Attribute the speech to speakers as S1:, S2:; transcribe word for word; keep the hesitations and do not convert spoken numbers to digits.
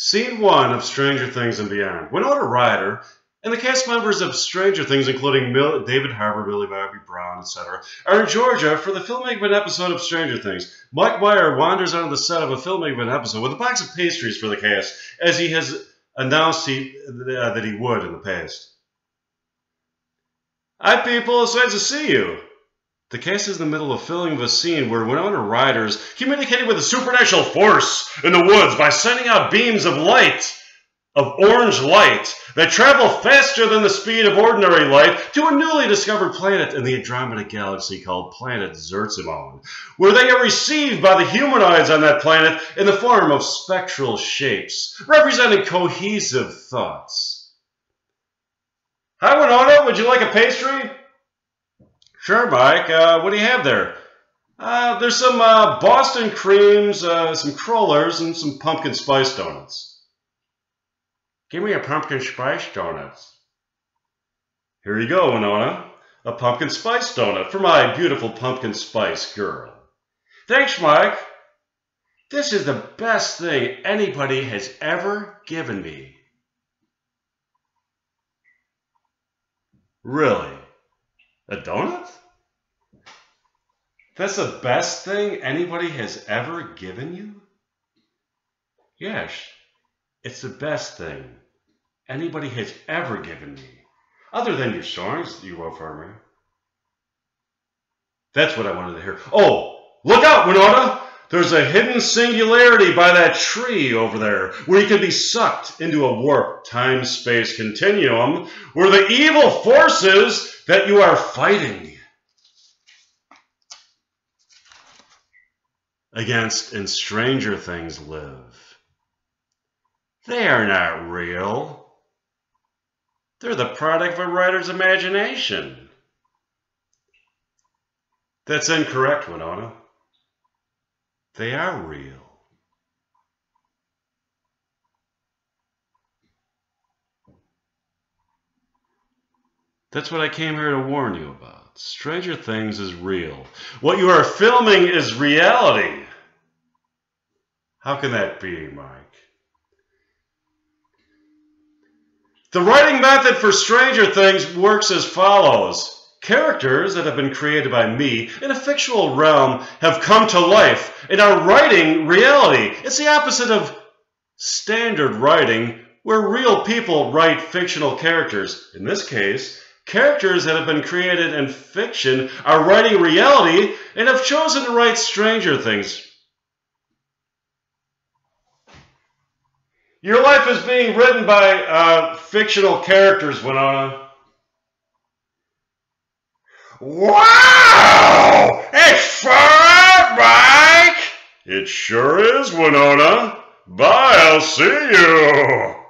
S1: Scene one of Stranger Things and Beyond. Winona Ryder and the cast members of Stranger Things, including Mil David Harbour, Millie Bobby Brown, et cetera, are in Georgia for the filming of an episode of Stranger Things. Mike Meyer wanders onto the set of a filming of an episode with a box of pastries for the cast, as he has announced he, uh, that he would in the past. Hi people, it's nice to see you. The cast is in the middle of filming of a scene where Winona Ryder is communicating with a supernatural force in the woods by sending out beams of light, of orange light, that travel faster than the speed of ordinary light to a newly discovered planet in the Andromeda Galaxy called Planet Zertimon, where they are received by the humanoids on that planet in the form of spectral shapes, representing cohesive thoughts. Hi Winona, would you like a pastry? Sure, Mike. Uh, what do you have there? Uh, there's some uh, Boston creams, uh, some crullers, and some pumpkin spice donuts. Give me a pumpkin spice donut. Here you go, Winona. A pumpkin spice donut for my beautiful pumpkin spice girl. Thanks, Mike. This is the best thing anybody has ever given me. Really? A donut? That's the best thing anybody has ever given you? Yes, it's the best thing anybody has ever given me. Other than your songs that you wrote for me. That's what I wanted to hear. Oh, look out, Winona! There's a hidden singularity by that tree over there, where you can be sucked into a warped time-space continuum, where the evil forces that you are fighting against in Stranger Things live. They are not real. They're the product of a writer's imagination. That's incorrect, Winona. They are real. That's what I came here to warn you about. Stranger Things is real. What you are filming is reality. How can that be, Mike? The writing method for Stranger Things works as follows. Characters that have been created by me in a fictional realm have come to life and are writing reality. It's the opposite of standard writing, where real people write fictional characters. In this case, characters that have been created in fiction are writing reality and have chosen to write Stranger Things. Your life is being written by uh, fictional characters, Winona. Wow! It's fun, Mike! It sure is, Winona. Bye, I'll see you.